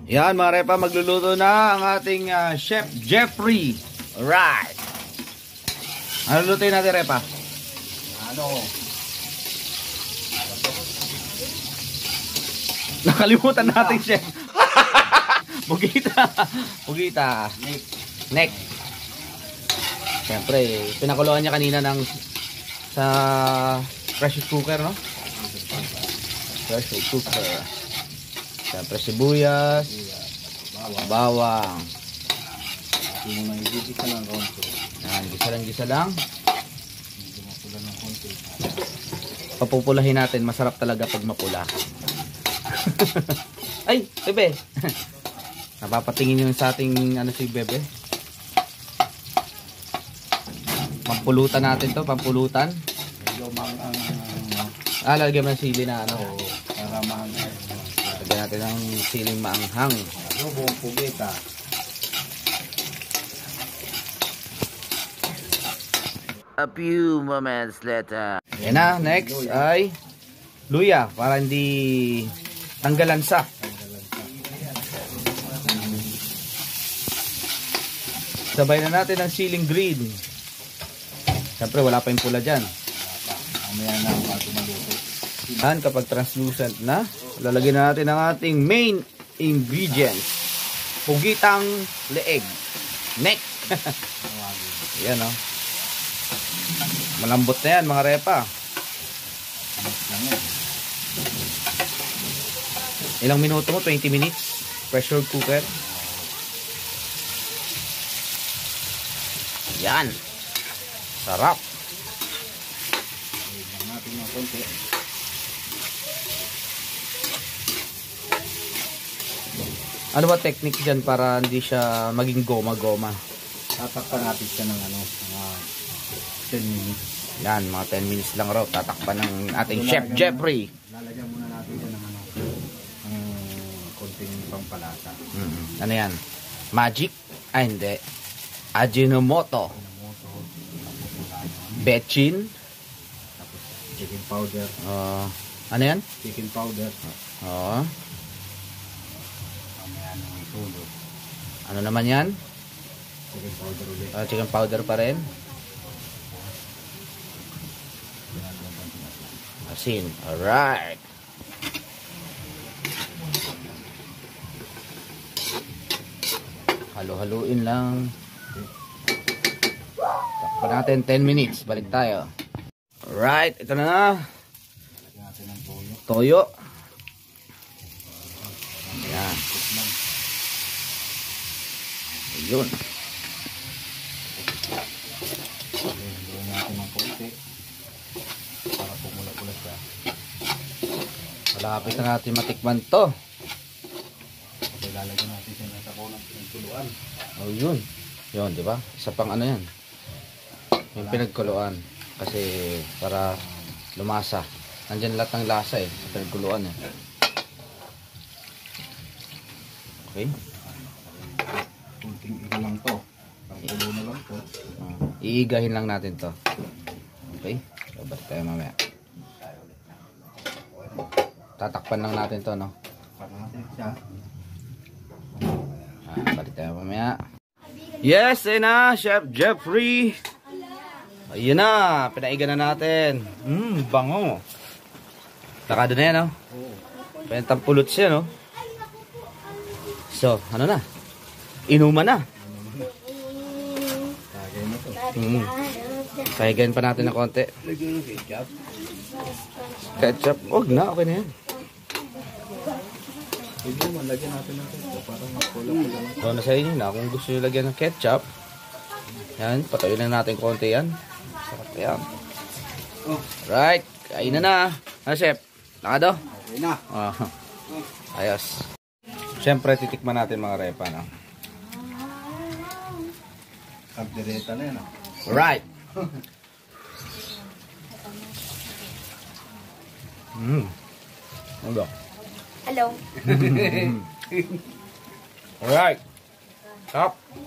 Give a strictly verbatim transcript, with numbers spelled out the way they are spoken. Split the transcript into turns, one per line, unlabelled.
Yan mga repa, magluluto na ang ating uh, Chef Jeffrey. Alright. Ano lutuin natin repa?
Ano?
Nakalimutan natin chef. Bugita. Bugita.
Neck.
Neck. Siyempre, pinakuluan niya kanina ng sa pressure cooker, no? Pressure cooker. Siyempre sibuyas, bawang. bawang.
Yung mga gisa lang konti.
Yan, gisa lang, gisa lang. Papupulahin natin, masarap talaga pag mapula. Ay, bebe. Napapatingin yun sa ating ano si bebe. Pampulutan natin to, pampulutan.
Medyo mang ang
Ah, lalagyan mo ng sili na ano.
Oo, para maanghang.
Lagyan natin ng siling maanghang.
Adobong pugita.
A few moments later. Yan na, next ay luya para hindi tanggalan sa. Sabay na natin ang siling green. Siyempre wala pa yung pula dyan.
Mamaya na bago maluto.
Yan, kapag translucent na, lalagyan na natin ang ating main ingredients. Pugitang leeg. Neck. Yan o. Oh. Malambot na yan mga repa. Ilang minuto mo? twenty minutes. Pressure cooker. Yan. Sarap.
Ilang natin ng konti.
Ano ba technique dyan para hindi siya maging goma-goma?
Tatakpan natin siya ng ano, mga ten minutes.
Yan, mga ten minutes lang raw. Tatakpan ng ating Chef Jeffrey.
Lalagyan muna natin siya ng ano, ng konting pampalasa.
Mm-hmm. Ano yan? Magic? Ay, hindi. Ajinomoto. Bechin.
Tapos chicken powder.
Uh, ano yan?
Chicken powder.
Oo.
Mamaya nang itulog.
Ano naman yan?
Chicken powder ulit.
Uh, chicken powder pa rin. Asin. Alright. Halo-haluin lang. Takpan natin ten minutes. Balik tayo. Alright. Ito na.
Lagyan natin ng toyo.
Toyo. Ayan. Ayun.
Lagyan natin ng konti. Para pumula-pula siya.
Malapit na natin matikman to.
Okay, lalagyan natin siya ng sabaw ng pinagkuluan.
Oh, yun. Yun, di ba? Isa pang ano yan. Yung pinagkuluan. Kasi para lumasa. Nandyan lahat ng lasa eh. Sa pinagkuluan eh. Okay.
Kunting iga lang to. Pangkulo na lang to.
Uh, iigahin lang natin to. Okay. So, balik tayo mamaya. Tatakpan lang natin to, no?
Para natin siya.
Ah, balik tayo mamaya. Yes, ayun na, Chef Jeffrey. Ayun na, pinaiga na natin. Mmm, bango. Nakado na yan, no? Pentampulot siya, no? So, ano na? Inuman na.
Kagay na to.
Mm. Pahigayin pa natin ng konti.
Lagyan ng ketchup.
Ketchup, huwag na, okay na yan.
Ito man, lagyan natin ng ketchup para magpula-pula lang.
So, nasa inyo na kung gusto nyo lagyan ng ketchup. Yan, patuloy na natin konti yan. Sarap yan.
Oh.
Right, kain na na. Ano, Chef? Nakado?
Okay na.
Oh. Ayos. Siyempre, titikman natin mga repa, no?
Kabdereta na yan. Oh.
Right. Mm. Ano ba?
Hello.
Alright. Stop.